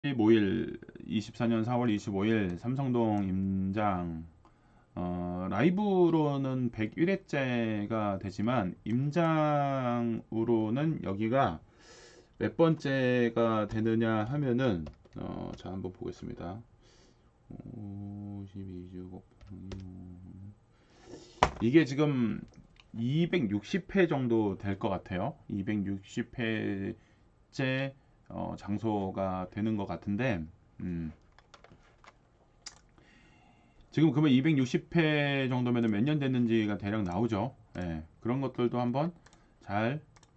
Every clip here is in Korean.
25일 24년 4월 25일 삼성동 임장 라이브로는 101회째가 되지만 임장으로는 여기가 몇 번째가 되느냐 하면은 자 한번 보겠습니다. 52주 곱하기 이게 지금 260회 정도 될 것 같아요. 260회째 장소가 되는 것 같은데 지금 그러면 260회 정도면 몇 년 됐는지가 대략 나오죠. 예, 그런 것들도 한번 잘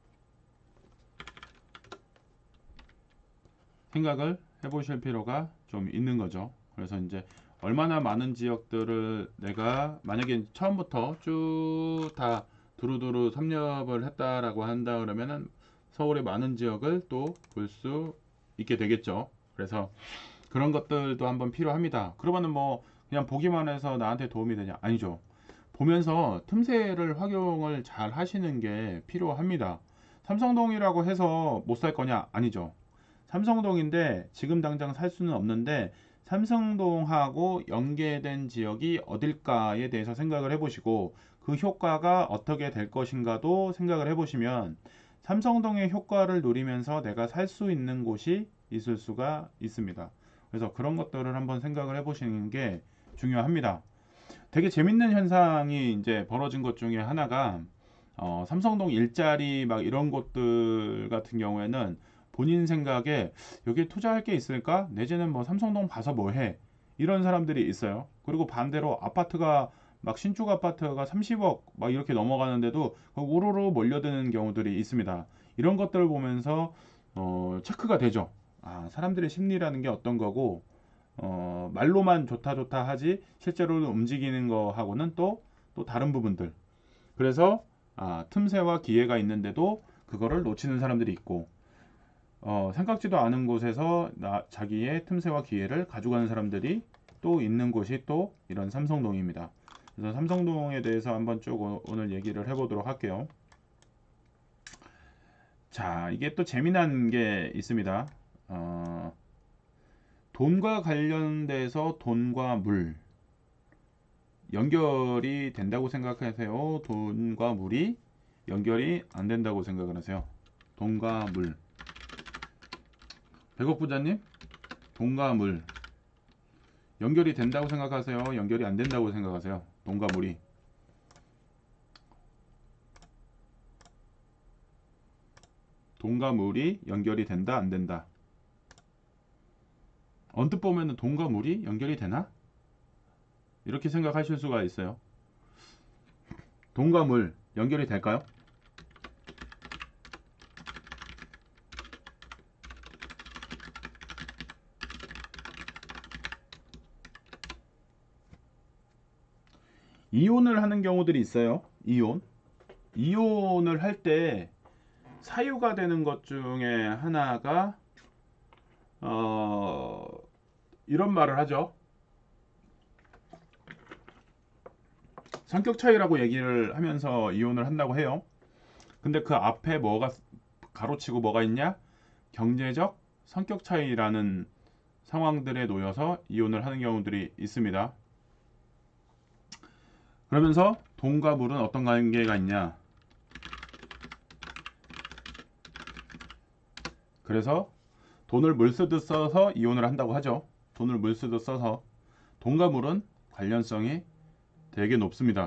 생각을 해보실 필요가 좀 있는 거죠. 그래서 이제 얼마나 많은 지역들을 내가 만약에 처음부터 쭉 다 두루두루 섭렵을 했다라고 한다 그러면은 서울의 많은 지역을 또 볼 수 있게 되겠죠. 그래서 그런 것들도 한번 필요합니다. 그러면은 뭐 그냥 보기만 해서 나한테 도움이 되냐? 아니죠. 보면서 틈새를 활용을 잘 하시는 게 필요합니다. 삼성동이라고 해서 못 살 거냐? 아니죠. 삼성동인데 지금 당장 살 수는 없는데 삼성동하고 연계된 지역이 어딜까에 대해서 생각을 해보시고 그 효과가 어떻게 될 것인가도 생각을 해보시면 삼성동의 효과를 누리면서 내가 살 수 있는 곳이 있을 수가 있습니다. 그래서 그런 것들을 한번 생각을 해보시는 게 중요합니다. 되게 재밌는 현상이 이제 벌어진 것 중에 하나가 삼성동 일자리 막 이런 곳들 같은 경우에는 본인 생각에 여기에 투자할 게 있을까? 내지는 뭐 삼성동 봐서 뭐 해? 이런 사람들이 있어요. 그리고 반대로 아파트가 막 신축 아파트가 30억 막 이렇게 넘어가는데도 우르르 몰려드는 경우들이 있습니다. 이런 것들을 보면서 체크가 되죠. 아, 사람들의 심리라는 게 어떤 거고 말로만 좋다 좋다 하지 실제로 움직이는 거하고는 또 다른 부분들. 그래서 틈새와 기회가 있는데도 그거를 놓치는 사람들이 있고 생각지도 않은 곳에서 자기의 틈새와 기회를 가져가는 사람들이 또 있는 곳이 또 이런 삼성동입니다. 그래서 삼성동에 대해서 한번 쭉 오늘 얘기를 해보도록 할게요. 자, 이게 또 재미난 게 있습니다. 돈과 관련돼서 돈과 물 연결이 된다고 생각하세요? 돈과 물이 연결이 안 된다고 생각을 하세요? 돈과 물. 백억 부자님, 돈과 물 연결이 된다고 생각하세요? 연결이 안 된다고 생각하세요? 돈과 물이. 돈과 물이 연결이 된다, 안 된다? 언뜻 보면은 돈과 물이 연결이 되나? 이렇게 생각하실 수가 있어요. 돈과 물 연결이 될까요? 이온을 하는 경우들이 있어요. 이온을 할 때 사유가 되는 것 중에 하나가 어, 이런 말을 하죠. 성격 차이라고 얘기를 하면서 이혼을 한다고 해요. 근데 그 앞에 뭐가 가로치고 뭐가 있냐? 경제적 성격 차이라는 상황들에 놓여서 이혼을 하는 경우들이 있습니다. 그러면서 돈과 물은 어떤 관계가 있냐? 그래서 돈을 물 쓰듯 써서 이혼을 한다고 하죠. 돈을 물 쓰듯 써서 돈과 물은 관련성이 되게 높습니다.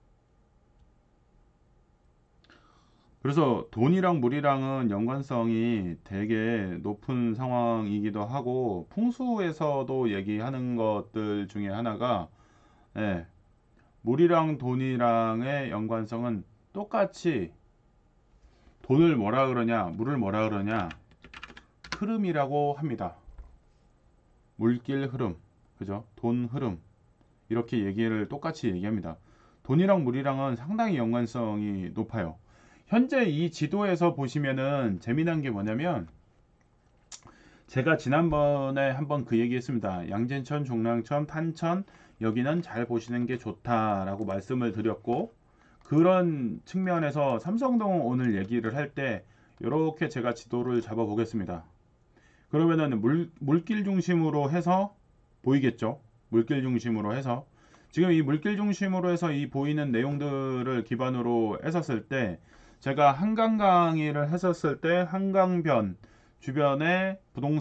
그래서 돈이랑 물이랑은 연관성이 되게 높은 상황이기도 하고 풍수에서도 얘기하는 것들 중에 하나가 예, 물이랑 돈이랑의 연관성은 똑같이 돈을 뭐라 그러냐 물을 뭐라 그러냐 흐름이라고 합니다. 물길 흐름, 그죠? 돈 흐름 이렇게 얘기를 똑같이 얘기합니다. 돈이랑 물이랑은 상당히 연관성이 높아요. 현재 이 지도에서 보시면은 재미난 게 뭐냐면 제가 지난번에 한번 그 얘기 했습니다. 양진천, 중랑천, 탄천 여기는 잘 보시는 게 좋다라고 말씀을 드렸고 그런 측면에서 삼성동 오늘 얘기를 할 때 이렇게 제가 지도를 잡아 보겠습니다. 그러면은 물길 중심으로 해서 보이겠죠. 물길 중심으로 해서 지금 이 물길 중심으로 해서 이 보이는 내용들을 기반으로 했었을 때 제가 한강 강의를 했었을 때 한강변 주변의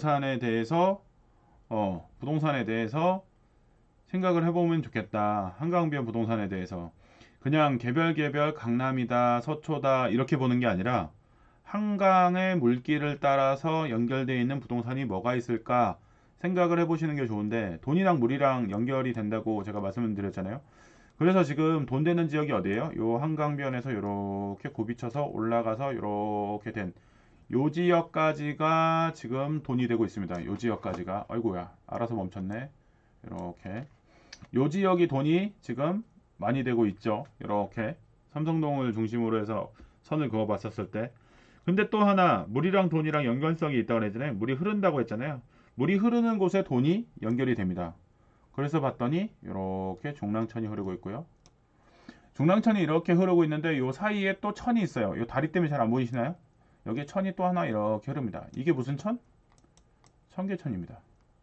부동산에 대해서 생각을 해보면 좋겠다. 한강변 부동산에 대해서 그냥 개별 강남이다 서초다 이렇게 보는 게 아니라 한강의 물길을 따라서 연결되어 있는 부동산이 뭐가 있을까 생각을 해보시는 게 좋은데 돈이랑 물이랑 연결이 된다고 제가 말씀을 드렸잖아요. 그래서 지금 돈 되는 지역이 어디예요? 요 한강변에서 이렇게 굽이쳐서 올라가서 이렇게 된 요 지역까지가 지금 돈이 되고 있습니다. 요 지역까지가 아이고야 알아서 멈췄네. 이렇게 요 지역이 돈이 지금 많이 되고 있죠. 이렇게 삼성동을 중심으로 해서 선을 그어 봤었을 때 근데 또 하나 물이랑 돈이랑 연관성이 있다고 그랬잖아요. 물이 흐른다고 했잖아요. 물이 흐르는 곳에 돈이 연결이 됩니다. 그래서 봤더니 이렇게 중랑천이 흐르고 있고요. 중랑천이 이렇게 흐르고 있는데 요 사이에 또 천이 있어요. 요 다리 때문에 잘 안 보이시나요? 여기에 천이 또 하나 이렇게 흐릅니다. 이게 무슨 천? 청계천입니다.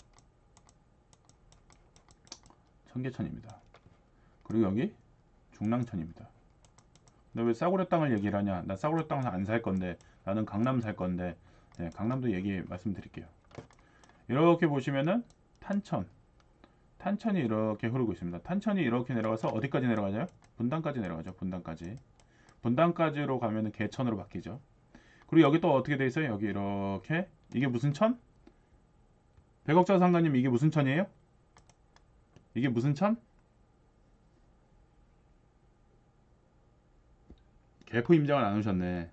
청계천입니다. 그리고 여기 중랑천입니다. 근데 왜 싸구려 땅을 얘기를 하냐? 나 싸구려 땅을 안 살 건데 나는 강남 살 건데 네, 강남도 얘기 말씀드릴게요. 이렇게 보시면은 탄천이 이렇게 흐르고 있습니다. 탄천이 이렇게 내려가서 어디까지 내려가죠? 분당까지 내려가죠. 분당까지로 가면은 개천으로 바뀌죠. 그리고 여기 또 어떻게 돼 있어요? 여기 이렇게 이게 무슨 천? 백억자 상가님 이게 무슨 천이에요? 이게 무슨 천? 개포 임장을 안 오셨네.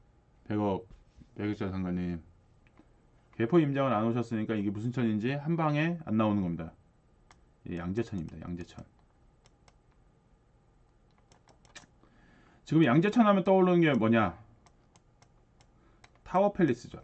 백억자 상가님 개포 임장을 안 오셨으니까 이게 무슨 천인지 한 방에 안 나오는 겁니다. 양재천입니다. 양재천. 지금 양재천 하면 떠오르는 게 뭐냐? 타워팰리스죠.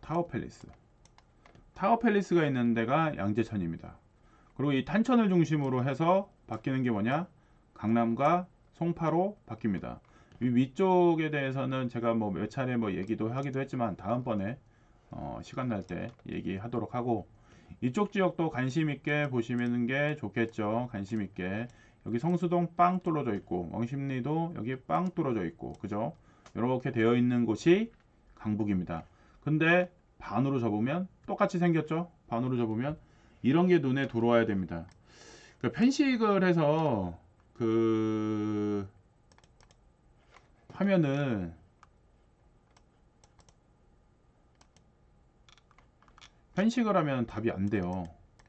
타워팰리스가 있는 데가 양재천입니다. 그리고 이 탄천을 중심으로 해서 바뀌는 게 뭐냐? 강남과 송파로 바뀝니다. 이 위쪽에 대해서는 제가 뭐 몇 차례 뭐 얘기도 하기도 했지만 다음번에 시간 날 때 얘기하도록 하고 이쪽 지역도 관심 있게 보시는 게 좋겠죠. 관심 있게 여기 성수동 빵 뚫어져 있고 왕십리도 여기 빵 뚫어져 있고 그죠? 이렇게 되어 있는 곳이 강북입니다. 근데 반으로 접으면 똑같이 생겼죠. 반으로 접으면 이런 게 눈에 들어와야 됩니다. 그 편식을 해서 하면은 편식을 하면 답이 안 돼요.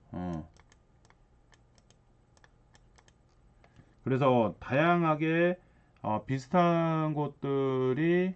그래서 다양하게 비슷한 곳들이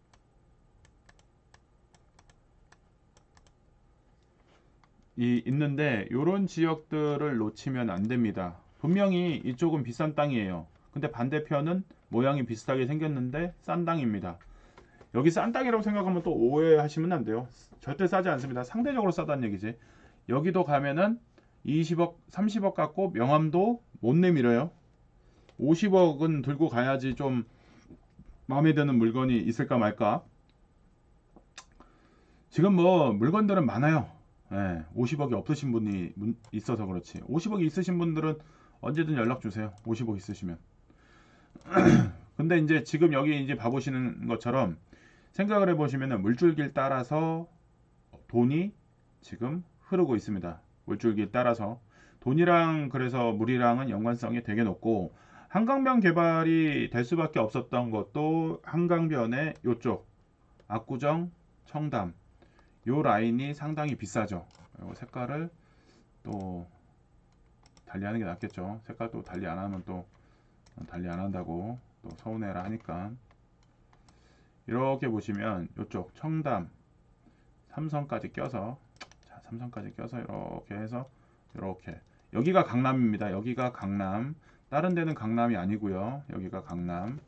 있는데 이런 지역들을 놓치면 안 됩니다. 분명히 이쪽은 비싼 땅이에요. 근데 반대편은 모양이 비슷하게 생겼는데 싼 땅입니다. 여기 싼 땅이라고 생각하면 또 오해하시면 안 돼요. 절대 싸지 않습니다. 상대적으로 싸다는 얘기지. 여기도 가면은 20억, 30억 갖고 명함도 못 내밀어요. 50억은 들고 가야지 좀 마음에 드는 물건이 있을까 말까. 지금 뭐 물건들은 많아요. 50억이 없으신 분이 있어서 그렇지. 50억이 있으신 분들은 언제든 연락 주세요. 50억 있으시면. 근데 이제 지금 여기 이제 봐보시는 것처럼 생각을 해보시면 물줄기를 따라서 돈이 지금 흐르고 있습니다. 물줄기를 따라서 돈이랑 그래서 물이랑은 연관성이 되게 높고 한강변 개발이 될 수밖에 없었던 것도 한강변의 요쪽 압구정, 청담 요 라인이 상당히 비싸죠. 요 색깔을 또 달리하는 게 낫겠죠. 색깔 또 달리 안 하면 또 달리 안 한다고 또 서운해라 하니까 이렇게 보시면 요쪽 청담 삼성까지 껴서 이렇게 해서 이렇게 여기가 강남입니다. 여기가 강남. 다른 데는 강남이 아니고요. 여기가 강남.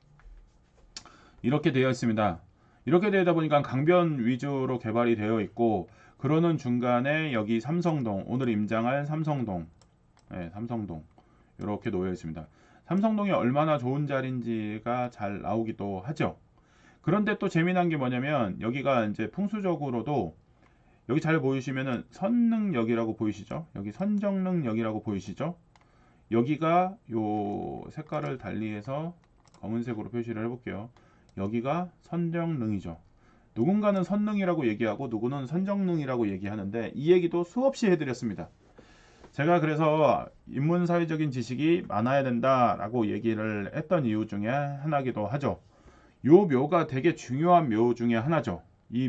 이렇게 되어 있습니다. 이렇게 되다 보니까 강변 위주로 개발이 되어 있고 그러는 중간에 여기 삼성동 오늘 임장할 삼성동 삼성동 이렇게 놓여 있습니다. 삼성동이 얼마나 좋은 자리인지가 잘 나오기도 하죠. 그런데 또 재미난 게 뭐냐면 여기가 이제 풍수적으로도 여기 잘 보이시면은 선능역이라고 보이시죠? 여기 선정능역이라고 보이시죠? 여기가 요 색깔을 달리해서 검은색으로 표시를 해볼게요. 여기가 선정능이죠. 누군가는 선능이라고 얘기하고 누구는 선정능이라고 얘기하는데 이 얘기도 수없이 해드렸습니다. 제가 그래서 인문사회적인 지식이 많아야 된다라고 얘기를 했던 이유 중에 하나기도 하죠. 요 묘가 되게 중요한 묘 중에 하나죠. 이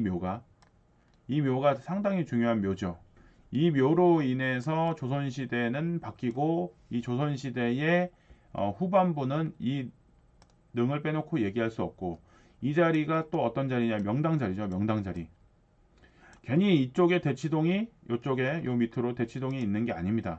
묘가 상당히 중요한 묘죠. 이 묘로 인해서 조선시대는 바뀌고 이 조선시대의 후반부는 이 능을 빼놓고 얘기할 수 없고 이 자리가 또 어떤 자리냐 명당 자리죠. 명당 자리. 괜히 이쪽에 대치동이 이쪽에 요 밑으로 대치동이 있는 게 아닙니다.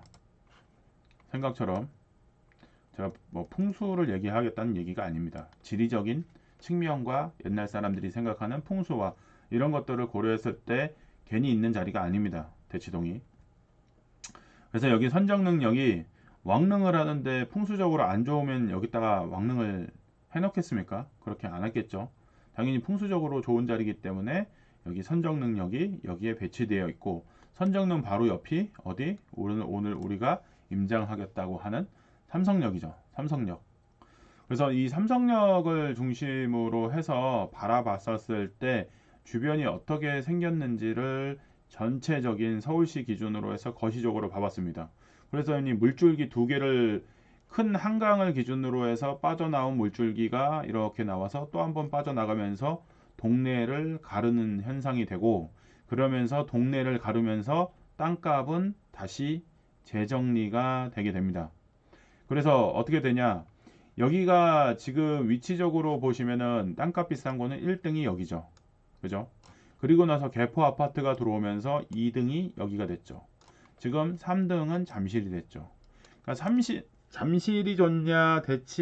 생각처럼 제가 뭐 풍수를 얘기하겠다는 얘기가 아닙니다. 지리적인 측면과 옛날 사람들이 생각하는 풍수와 이런 것들을 고려했을 때 괜히 있는 자리가 아닙니다. 대치동이. 그래서 여기 선정능력이 왕릉을 하는데 풍수적으로 안 좋으면 여기다가 왕릉을 해놓겠습니까? 그렇게 안 하겠죠. 당연히 풍수적으로 좋은 자리이기 때문에 여기 선정능력이 여기에 배치되어 있고 선정능 바로 옆이 어디? 오늘 우리가 임장하겠다고 하는 삼성역이죠. 삼성역. 그래서 이 삼성역을 중심으로 해서 바라봤었을 때 주변이 어떻게 생겼는지를 전체적인 서울시 기준으로 해서 거시적으로 봐봤습니다. 그래서 이 물줄기 두 개를 큰 한강을 기준으로 해서 빠져나온 물줄기가 이렇게 나와서 또 한 번 빠져나가면서 동네를 가르는 현상이 되고 그러면서 동네를 가르면서 땅값은 다시 재정리가 되게 됩니다. 그래서 어떻게 되냐? 여기가 지금 위치적으로 보시면은 땅값 비싼 거는 1등이 여기죠. 그죠? 그리고 나서 개포 아파트가 들어오면서 2등이 여기가 됐죠. 지금 3등은 잠실이 됐죠. 그러니까 잠실이 좋냐,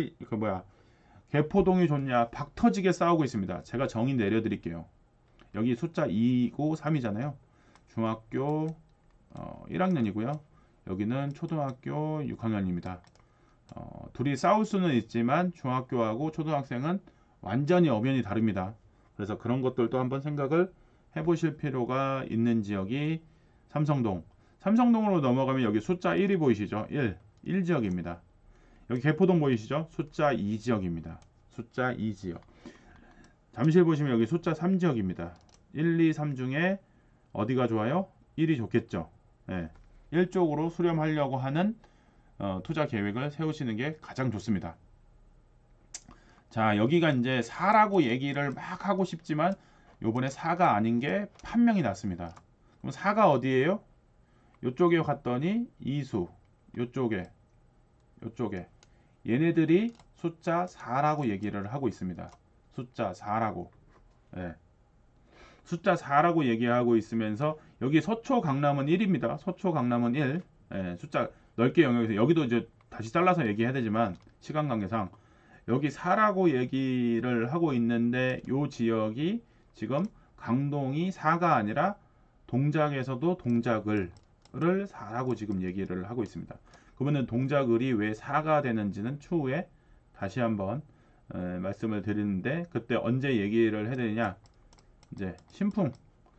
개포동이 좋냐, 박 터지게 싸우고 있습니다. 제가 정의 내려드릴게요. 여기 숫자 2고 3이잖아요. 중학교 1학년이고요. 여기는 초등학교 6학년입니다. 둘이 싸울 수는 있지만 중학교하고 초등학생은 완전히 엄연히 다릅니다. 그래서 그런 것들도 한번 생각을 해보실 필요가 있는 지역이 삼성동. 삼성동으로 넘어가면 여기 숫자 1이 보이시죠? 1지역입니다. 여기 개포동 보이시죠? 숫자 2지역입니다. 숫자 2지역. 잠실 보시면 여기 숫자 3지역입니다. 1, 2, 3 중에 어디가 좋아요? 1이 좋겠죠. 네. 1쪽으로 수렴하려고 하는 투자 계획을 세우시는 게 가장 좋습니다. 자, 여기가 이제 4라고 얘기를 막 하고 싶지만 요번에 4가 아닌 게 판명이 났습니다. 그럼 4가 어디예요? 요쪽에 갔더니 이수, 요쪽에 얘네들이 숫자 4라고 얘기를 하고 있습니다. 숫자 4라고. 예. 숫자 4라고 얘기하고 있으면서 여기 서초 강남은 1입니다. 서초 강남은 1. 예, 숫자 넓게 영역에서 여기도 이제 다시 잘라서 얘기해야 되지만 시간 관계상 여기 4라고 얘기를 하고 있는데 요 지역이 지금 강동이 4가 아니라 동작에서도 동작을을 4라고 지금 얘기를 하고 있습니다. 그러면 동작을이 왜 4가 되는지는 추후에 다시 한번 말씀을 드리는데 그때 언제 얘기를 해야 되느냐? 이제 신풍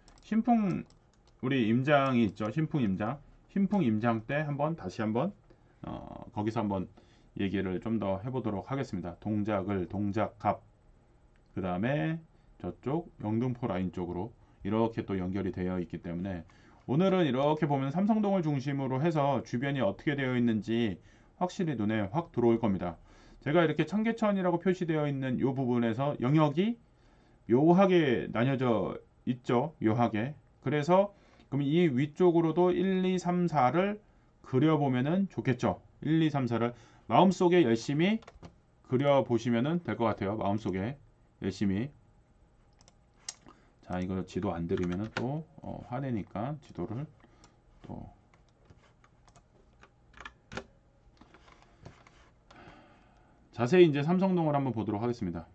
우리 임장이 있죠. 신풍 임장 때 다시 한번 거기서 한번 얘기를 좀 더 해보도록 하겠습니다. 동작을 동작갑 그 다음에 저쪽 영등포 라인 쪽으로 이렇게 또 연결이 되어 있기 때문에 오늘은 이렇게 보면 삼성동을 중심으로 해서 주변이 어떻게 되어 있는지 확실히 눈에 확 들어올 겁니다. 제가 이렇게 청계천이라고 표시되어 있는 이 부분에서 영역이 묘하게 나뉘어져 있죠. 묘하게. 그래서 그럼 이 위쪽으로도 1, 2, 3, 4를 그려보면은 좋겠죠. 1, 2, 3, 4를 마음속에 열심히 그려보시면 될 것 같아요. 마음속에 열심히. 자, 이거 지도 안 들이면 또 화내니까 지도를 또 자세히 이제 삼성동을 한번 보도록 하겠습니다.